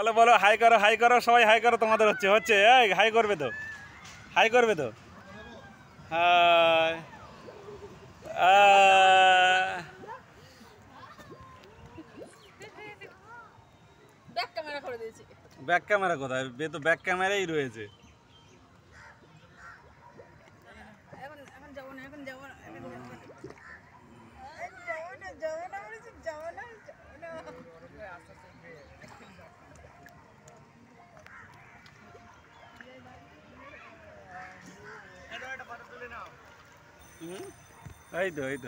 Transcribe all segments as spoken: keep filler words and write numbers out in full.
বলো বলো হাই করো হাই করো সবাই হাই করো তোমাদের হচ্ছে হচ্ছে এই হাই করবে তো হাই করবে তো হাই ব্যাক ক্যামেরা করে দিয়েছি ব্যাক ক্যামেরা কোথায় বে তো ব্যাক ক্যামেরাই রয়েছে এখন এখন যাব না এখন যাব না এখন যাব না যাব না যাব না বলেছি যাব না এই তো এই তো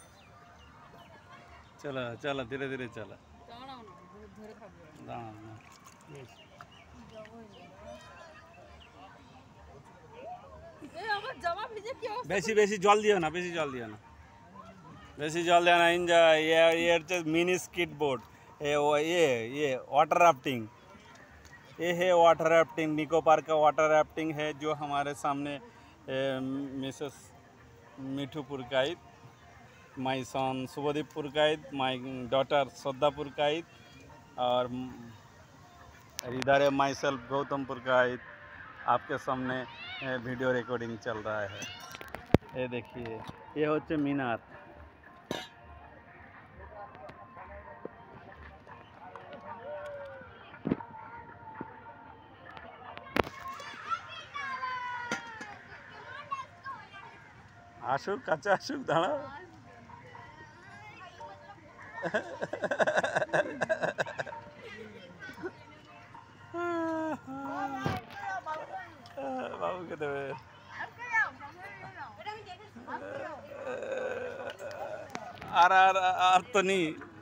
চলো চলো ধীরে ধীরে চলো দাঁড়াও না ধরে থাকবে দাঁড়াও না এই আমার জামা ভিজে কি অবস্থা বেশি বেশি জল দিও না বেশি জল দিও না বেশি জল দিও না এনজয় ये ये হচ্ছে मिनी स्कीट बोर्ड ये वो ये ये वाटर राफ्टिंग ये है वाटर राफ्टिंग निको पार्क का वाटर राफ्टिंग है जो हमारे सामने Mrs Mithu Purkait my son Subhadeep Purkait my daughter Shraddha Purkait और इधर है माई सेल्फ गौतम पुरकाइद आपके सामने वीडियो रिकॉर्डिंग चल रहा है ये देखिए ये होচ্ছে मीनार আসুক কাছে আসুক দাঁড়াও বাবুকে দেবে আর আর আর তো নেই